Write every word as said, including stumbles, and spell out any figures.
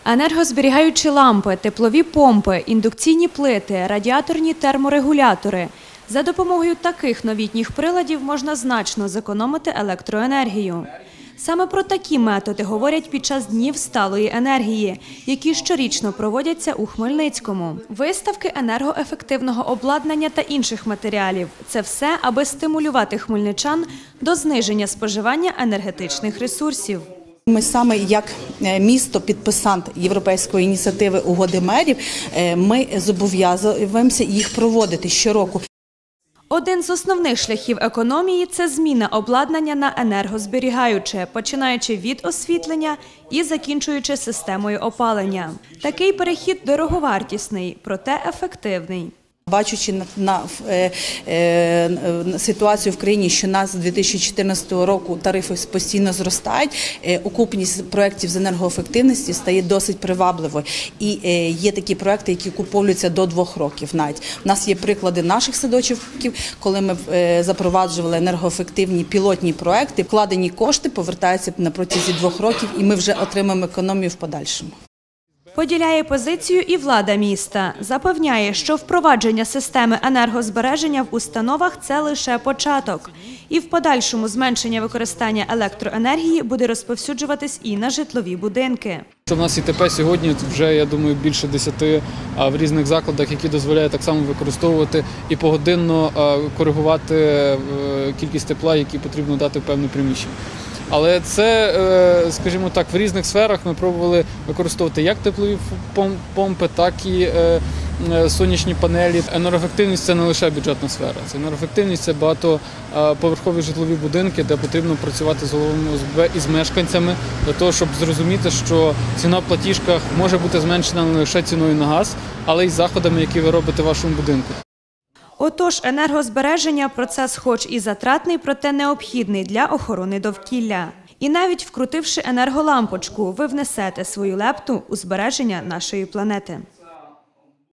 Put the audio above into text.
Енергозберігаючі лампи, теплові помпи, індукційні плити, радіаторні терморегулятори. За допомогою таких новітніх приладів можна значно зекономити електроенергію. Саме про такі методи говорять під час Днів сталої енергії, які щорічно проводяться у Хмельницькому. Виставки енергоефективного обладнання та інших матеріалів – це все, аби стимулювати хмельничан до зниження споживання енергетичних ресурсів. Ми саме як місто-підписант Європейської ініціативи угоди мерів, ми зобов'язуємося їх проводити щороку. Один з основних шляхів економії – це зміна обладнання на енергозберігаюче, починаючи від освітлення і закінчуючи системою опалення. Такий перехід дороговартісний, проте ефективний. Бачучи на, на, е, е, на ситуацію в країні, що нас з дві тисячі чотирнадцятого року тарифи постійно зростають, е, окупність проєктів з енергоефективності стає досить привабливою. І е, є такі проєкти, які окуповуються до двох років навіть. У нас є приклади наших садочків, коли ми е, запроваджували енергоефективні пілотні проєкти, вкладені кошти повертаються на протязі двох років, і ми вже отримаємо економію в подальшому. Поділяє позицію і влада міста. Запевняє, що впровадження системи енергозбереження в установах – це лише початок. І в подальшому зменшення використання електроенергії буде розповсюджуватись і на житлові будинки. У нас ІТП сьогодні вже, я думаю, більше десяти в різних закладах, які дозволяють так само використовувати і погодинно коригувати кількість тепла, які потрібно дати в певне приміщення. Але це, скажімо так, в різних сферах ми пробували використовувати як теплові помпи, так і сонячні панелі. Енергоефективність – це не лише бюджетна сфера. Це енергоефективність – це багатоповерхові житлові будинки, де потрібно працювати з головами ОСББ і з мешканцями, для того, щоб зрозуміти, що ціна в платіжках може бути зменшена не лише ціною на газ, але й заходами, які ви робите в вашому будинку. Отож, енергозбереження – процес хоч і затратний, проте необхідний для охорони довкілля. І навіть вкрутивши енерголампочку, ви внесете свою лепту у збереження нашої планети.